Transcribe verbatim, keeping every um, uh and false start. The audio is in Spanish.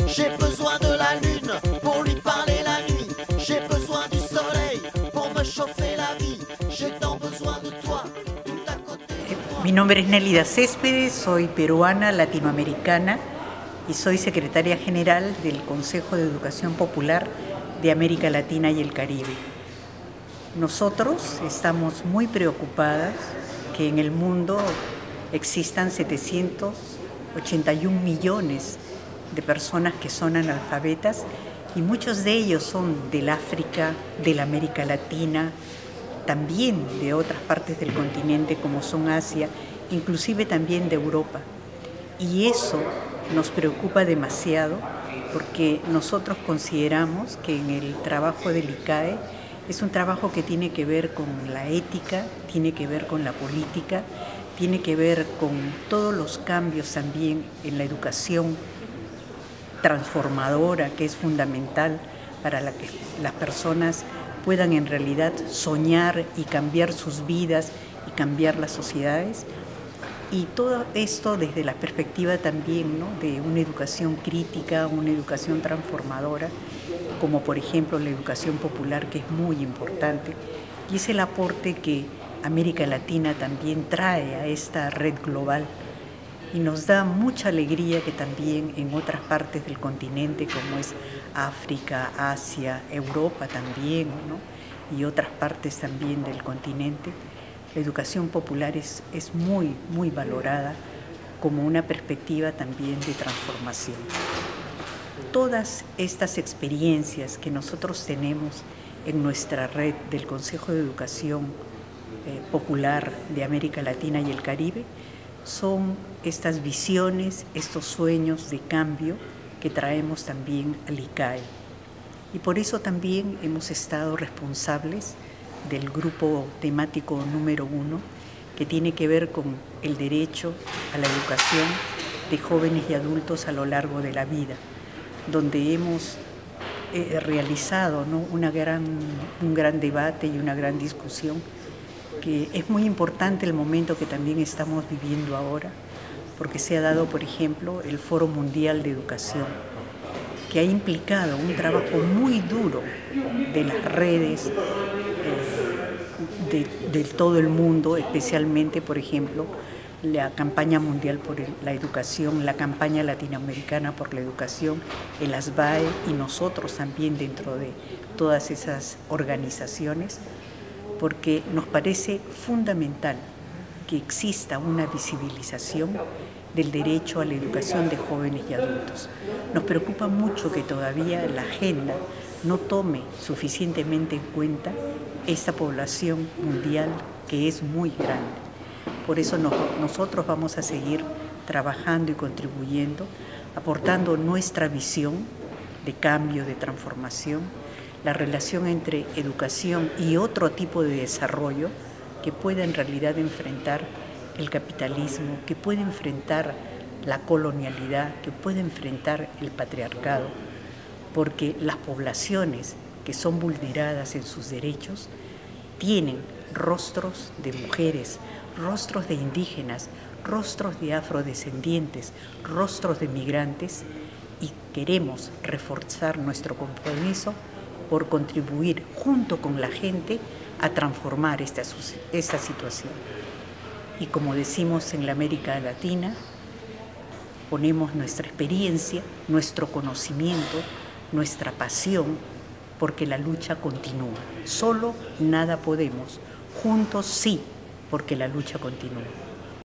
J'ai besoin de la lune pour lui parler la nuit. J'ai besoin du soleil pour me chauffer la vie. J'ai tant besoin de toi, tout à côté. Mi nombre es Nélida Céspedes, soy peruana, latinoamericana y soy secretaria general del Consejo de Educación Popular de América Latina y el Caribe. Nosotros estamos muy preocupadas que en el mundo existan setecientos ochenta y un millones de personas que son analfabetas y muchos de ellos son del África, de la América Latina, también de otras partes del continente como son Asia, inclusive también de Europa. Y eso nos preocupa demasiado porque nosotros consideramos que en el trabajo del I C A E es un trabajo que tiene que ver con la ética, tiene que ver con la política, tiene que ver con todos los cambios también en la educación transformadora, que es fundamental para la que las personas puedan en realidad soñar y cambiar sus vidas y cambiar las sociedades. Y todo esto desde la perspectiva también, ¿no?, de una educación crítica, una educación transformadora, como por ejemplo la educación popular, que es muy importante, y es el aporte que América Latina también trae a esta red global. Y nos da mucha alegría que también en otras partes del continente, como es África, Asia, Europa también, ¿no?, y otras partes también del continente, la educación popular es, es muy, muy valorada como una perspectiva también de transformación. Todas estas experiencias que nosotros tenemos en nuestra red del Consejo de Educación eh, Popular de América Latina y el Caribe son estas visiones, estos sueños de cambio que traemos también al I C A E. Y por eso también hemos estado responsables del grupo temático número uno, que tiene que ver con el derecho a la educación de jóvenes y adultos a lo largo de la vida, donde hemos eh, realizado, ¿no?, una gran, un gran debate y una gran discusión, que es muy importante el momento que también estamos viviendo ahora, porque se ha dado, por ejemplo, el Foro Mundial de Educación, que ha implicado un trabajo muy duro de las redes, de, de todo el mundo, especialmente, por ejemplo, la campaña mundial por la educación, la campaña latinoamericana por la educación, el ASBAE y nosotros también dentro de todas esas organizaciones, porque nos parece fundamental que exista una visibilización del derecho a la educación de jóvenes y adultos. Nos preocupa mucho que todavía la agenda no tome suficientemente en cuenta esta población mundial que es muy grande. Por eso nos, nosotros vamos a seguir trabajando y contribuyendo, aportando nuestra visión de cambio, de transformación, la relación entre educación y otro tipo de desarrollo que pueda en realidad enfrentar el capitalismo, que puede enfrentar la colonialidad, que puede enfrentar el patriarcado, porque las poblaciones que son vulneradas en sus derechos tienen rostros de mujeres, rostros de indígenas, rostros de afrodescendientes, rostros de migrantes, y queremos reforzar nuestro compromiso por contribuir junto con la gente a transformar esta, esta situación. Y como decimos en la América Latina, ponemos nuestra experiencia, nuestro conocimiento, nuestra pasión, porque la lucha continúa. Solo nada podemos, juntos sí, porque la lucha continúa.